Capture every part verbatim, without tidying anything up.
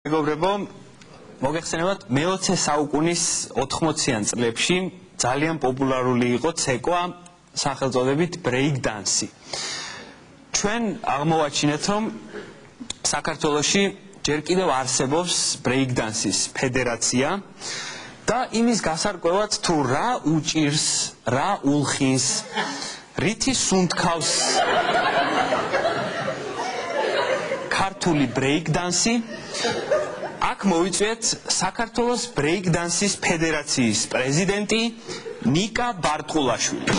მეგობრებო, მოგეხსენებათ, მეოცე საუკუნის ოთხმოციან წლებში ძალიან პოპულარული იყო ცეკვა სახელწოდებით break dance. ჩვენ აღმოვაჩინეთ, რომ საქართველოში ჯერ კიდევ არსებობს break dance-ის ფედერაცია და იმის გასარკვევად თუ რა უჭირს, რა ულხის, რითი სუნთქავს ქართული break dance. აქ მოვიწვიეთ საქართველოს break dance-ის ფედერაციის პრეზიდენტი ნიკა ბარტკულაშვილი.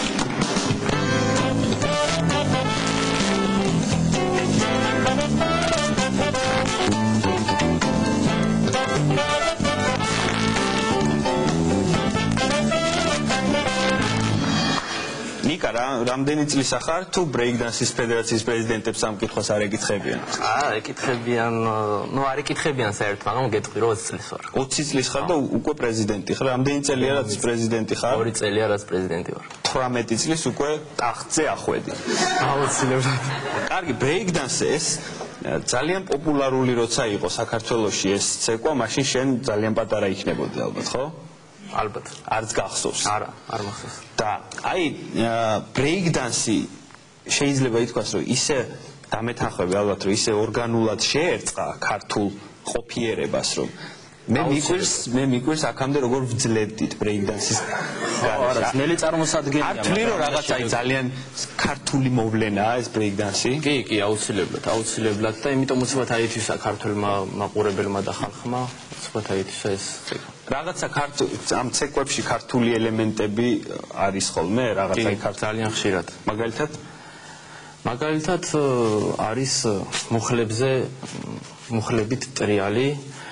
ნიკა, რამდენი წლის ახარ თუ break dance-ის ფედერაციის პრეზიდენტებს ამ კითხვას არ ეკითხებიან? აა, ეკითხებიან, ნუ არ ეკითხებიან საერთოდ, მაგრამ გეტყვი რომ ოცი წლის ვარ. ოცი წლის ხარ და უკვე პრეზიდენტი ხარ. რამდენი წელია რაც პრეზიდენტი ხარ? ორი წელია რაც პრეზიდენტი ვარ. თვრამეტი წლის უკვე ტახტზე ახვედი. აუცილებლად. კარგი, break dance ეს ძალიან პოპულარული როცა იყო საქართველოში ეს ცეკვა, მაშინ შენ ძალიან პატარა იქნებოდი ალბათ, ხო? ალბათ. არც გახსოვს. არა, არ მახსოვს. და აი break dance შეიძლება ითქვას, რომ ისე დამეთანხმები ალბათ, რომ ისე ორგანულად შეერწყა ქართულ ყოფიერებას, რომ მე მიგვირს, მე მიგვირს აქამდე როგორ ვძლებდით break dance-ის. არა, ძნელი წარმოსადგენია. არ თვლი რომ რაღაც აი ძალიან ქართული მოვლენაა ეს break dance? კი, კი, აუცილებლად, აუცილებლად და იმიტომ უცბად აითვისა ქართულმა მაყურებელმა და ხალხმა, უცბად აითვისა ეს ცეკვა. რაღაცა ამ ცეკვებში ქართული ელემენტები არის ხოლმე, რაღაცა ძალიან ხშირად. მაგალითად, მაგალითად არის მუხლებზე, მუხლებით ტრიალი,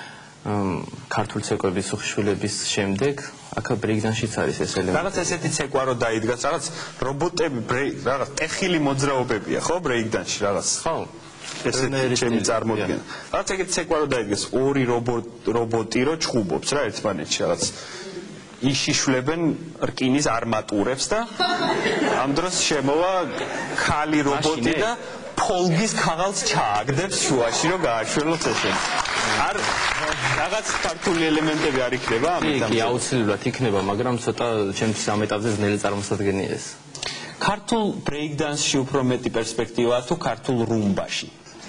ქართულ ცეკვების უხშვილების შემდეგ, აქ break dance-იც არის ეს ელემენტი. რაღაც ესეთი ცეკვა რო დაიდგას, რაღაც რობოტები, რაღაც ტეხილი მოძრაობებია, ხო, break dance-ში რაღაც. ხო. ესეთი ჩემი წარმოდგენა. რაღაც ეგეთი ცეკვა რო დაიდგას, ორი რობოტი რო ჩხუბობს რა ერთმანეთში რაღაც. იშიშვლებენ რკინის არმატურებს და ამ დროს შემოვა ქალი რობოტი და ფოლგის ქაღალდს ჩააგდებს შუაში რომ გააშველოს ესე. არ რაღაც ქართული ელემენტები არ იქნება ამიტომ? კი, აუცილებლად იქნება, მაგრამ ცოტა ჩემთვის ამ ეტაპზე ძნელი წარმოსადგენია ეს. ქართულ break dance-ში უფრო მეტი პერსპექტივაა თუ ქართულ რუმბაში?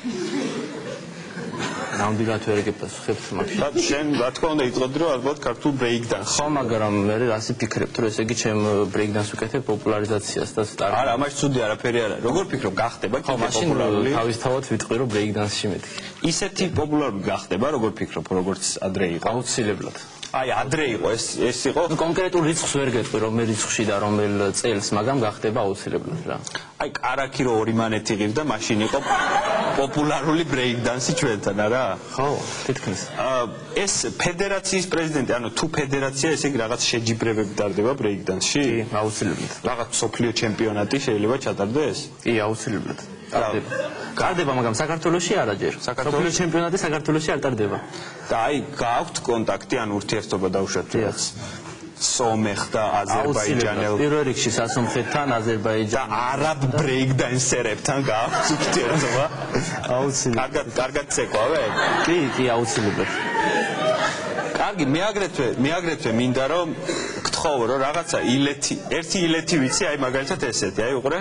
ნამდვილად ვერ გეპასუხებთ მაგში. და შენ რა თქმა უნდა იტყოდი რომ ალბათ ქართულ break dance. ხო, მაგრამ მე ასე ფიქრობ, რომ ესე იგი ჩემ break dance ვიკეთებ პოპულარიზაციას და სტარტ. არა, ამაში ცუდი არაფერი არ არის. როგორ ფიქრობ, გახდება ხო, მაშინ თავისთავად ვიტყვი რომ break dance-ში მეთქი. ისეთი პოპულარული გახდება, როგორ ფიქრობ, როგორც ადრე იყო? აუცილებლად. აი, ადრე იყო ეს ეს იყო. ნუ კონკრეტულ რიცხვს ვერ გეტყვი, რომელ რიცხვში და რომელ წელს, მაგრამ გახდება აუცილებლად რა. აი, კარაკი რო ორი მანეთი ღირდა, მაშინ იყო პოპულარული break dance-ი ჩვენთან, არა? ხო, თითქმის. ეს ფედერაციის პრეზიდენტი, ანუ თუ ფედერაცია, ესე იგი რაღაც შეჯიბრებები ტარდება break dance-ში? კი, აუცილებლად. რაღაც მსოფლიო ჩემპიონატი შეიძლება ჩატარდეს? კი, აუცილებლად. ტარდება. ტარდება, მაგრამ საქართველოში არა ჯერ. მსოფლიო ჩემპიონატი საქართველოში არ ტარდება. და აი, გააქვთ კონტაქტი ან ურთიერთობა დაუშვათ რაღაც სომეხ და აზერბაიჯანელ პირველ რიგში სასომხეთთან, აზერბაიჯანთან და არაბ break dancer-ებთან გააქვთ ურთიერთობა? აუცილებლად. კარგად, კარგად ცეკვავე? კი, კი, აუცილებლად. კარგი, მე აგრეთვე, მე აგრეთვე მინდა რომ გთხოვო რომ რაღაცა ილეთი, ერთი ილეთი ვიცი, აი მაგალითად ესეთი, აი უყურე.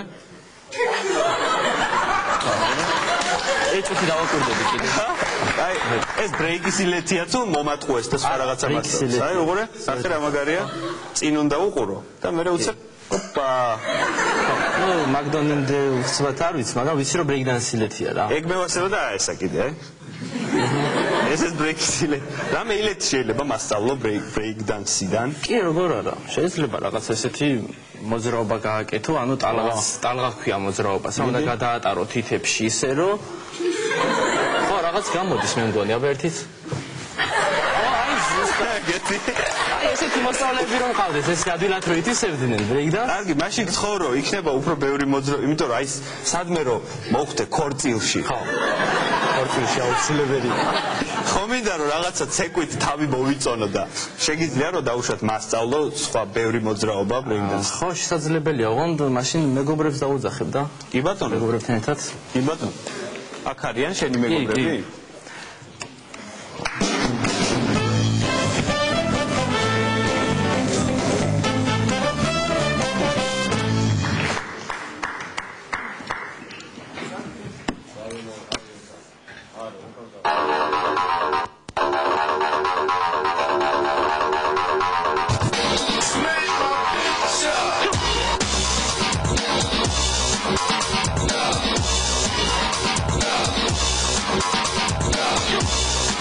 ეჭვი დავაკვირდები კიდე. აი, ეს break-ის ილეთია თუ მომატყუეს და სხვა რაღაცა მასწავლებს. აი, უყურე, სახე რა მაგარია? წინ უნდა უყურო და მე უცებ, ოპა. ნუ მაგდონალდ უცბად არ ვიცი, მაგრამ ვიცი რომ break dance ილეთია რა. ეგ მევასება და ესა კიდე, აი. ეს ეს break-ის ილეთი. რამე ილეთი შეიძლება მასწავლო break dance-დან? კი, როგორ არა. შეიძლება რაღაც ესეთი მოძრაობა გააკეთო, ანუ ტალღას, ტალღა ქვია მოძრაობას. უნდა გადაატარო თითებში ისე რომ ხო, რაღაც გამოდის მე მგონი, აბა ერთით. აი, ზუსტად გეტი. აი, ესეთი მოსწავლეები რომ ყავდეს, ეს ადვილად რო ითვისებდნენ break dance. კარგი, მაშინ გთხოვ რომ იქნება უფრო ბევრი მოძრაობა, იმიტომ რომ აი სადმე რომ მოხვდე ქორწილში. ხო. ქორწილში აუცილებელი. ხო მინდა რომ რაღაცა ცეკვით თავი მოვიწონო და შეგიძლია რომ დაუშვათ მასწავლო სხვა ბევრი მოძრაობა break dance. ხო, შესაძლებელია, ოღონდ მაშინ მეგობრებს დაუძახებ და. კი ბატონო, მეგობრებთან ერთად. კი ბატონო. აქ არიან შენი მეგობრები?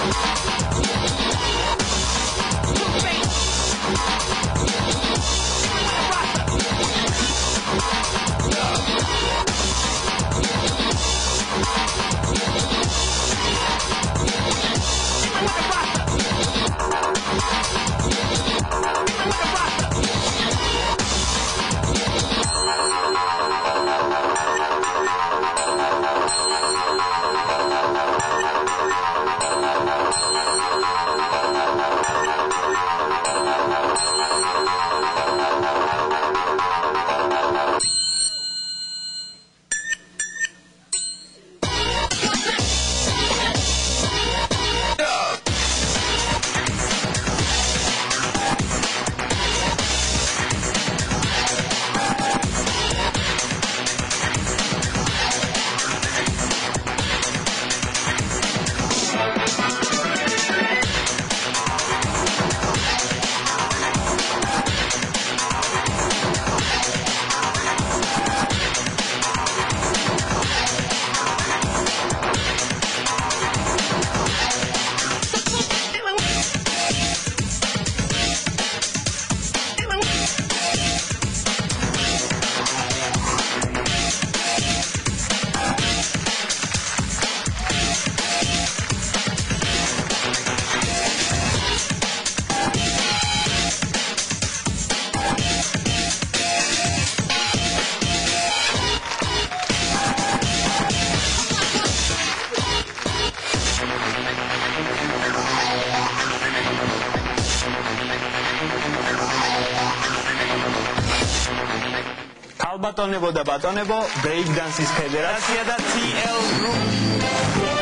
ალბატონებო და ბატონებო, Break Dance-ის ფედერაცია და T L Group